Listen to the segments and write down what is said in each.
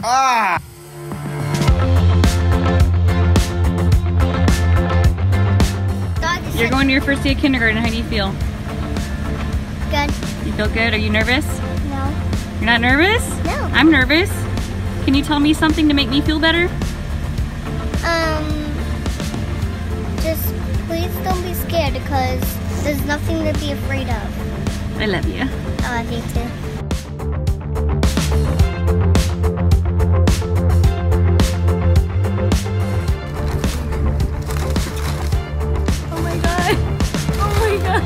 Ah! You're going to your first day of kindergarten. How do you feel? Good. You feel good? Are you nervous? No. You're not nervous? No. I'm nervous. Can you tell me something to make me feel better? Just please don't be scared because there's nothing to be afraid of. I love you. I love you too. Oh my god. Oh my god.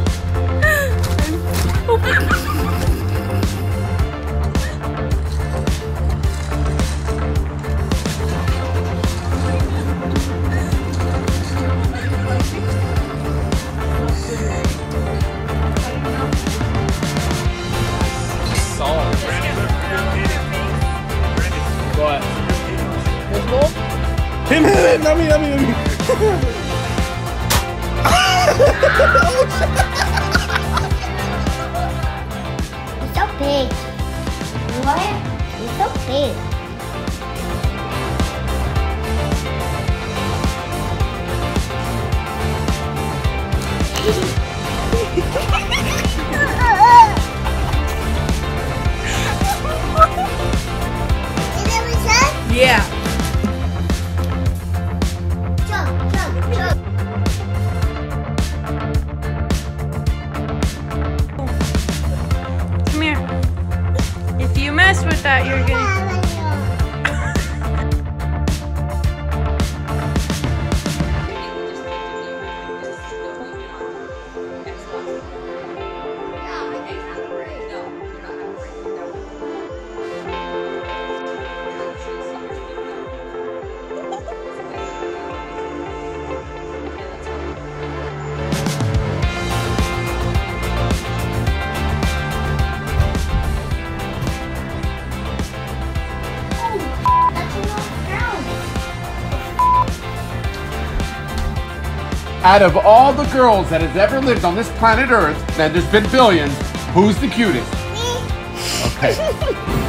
What? Him, not me. You're so big. What? You're so big. Yeah. Jump. Come here. If you mess with that, you're gonna... Out of all the girls that has ever lived on this planet Earth, and there's been billions, who's the cutest? Me. Okay.